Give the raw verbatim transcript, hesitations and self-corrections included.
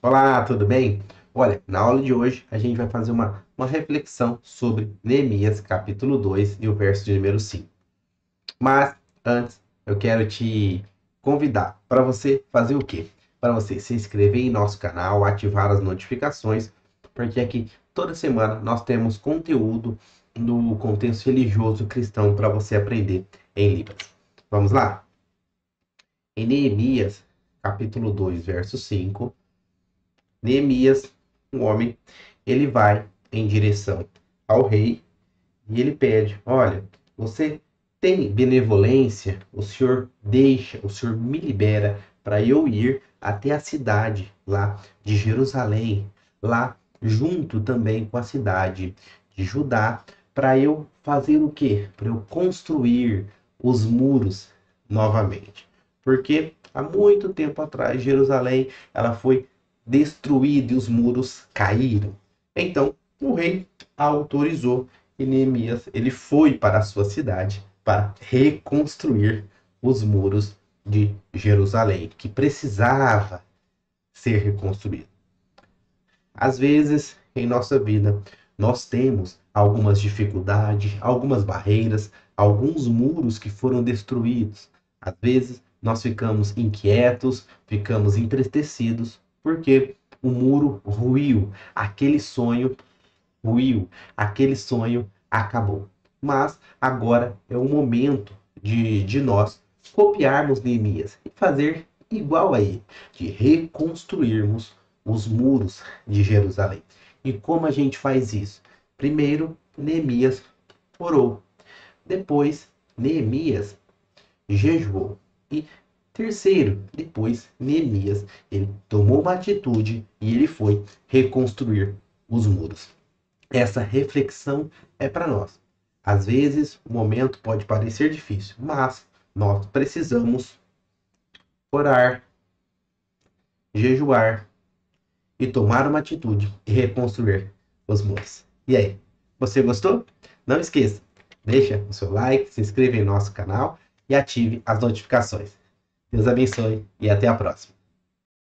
Olá, tudo bem? Olha, na aula de hoje a gente vai fazer uma, uma reflexão sobre Neemias, capítulo dois e o verso de número cinco. Mas antes, eu quero te convidar para você fazer o quê? Para você se inscrever em nosso canal, ativar as notificações, porque aqui toda semana nós temos conteúdo no contexto religioso cristão para você aprender em Libras. Vamos lá? Em Neemias, capítulo dois, verso cinco. Neemias, um homem, ele vai em direção ao rei e ele pede: Olha, você tem benevolência? O senhor deixa, o senhor me libera para eu ir até a cidade lá de Jerusalém, lá junto também com a cidade de Judá, para eu fazer o quê? Para eu construir os muros novamente. Porque há muito tempo atrás, Jerusalém, ela foi destruída e os muros caíram. Então, o rei autorizou e Neemias ele foi para a sua cidade para reconstruir os muros de Jerusalém, que precisava ser reconstruído. Às vezes, em nossa vida, nós temos algumas dificuldades, algumas barreiras, alguns muros que foram destruídos. Às vezes, nós ficamos inquietos, ficamos entristecidos, porque o muro ruiu, aquele sonho ruiu, aquele sonho acabou. Mas agora é o momento de, de nós copiarmos Neemias e fazer igual a ele, de reconstruirmos os muros de Jerusalém. E como a gente faz isso? Primeiro, Neemias orou. Depois, Neemias jejuou. E terceiro, depois, Neemias, ele tomou uma atitude e ele foi reconstruir os muros. Essa reflexão é para nós. Às vezes, o momento pode parecer difícil, mas nós precisamos orar, jejuar e tomar uma atitude e reconstruir os muros. E aí, você gostou? Não esqueça, deixa o seu like, se inscreva em nosso canal e ative as notificações. Deus abençoe e até a próxima.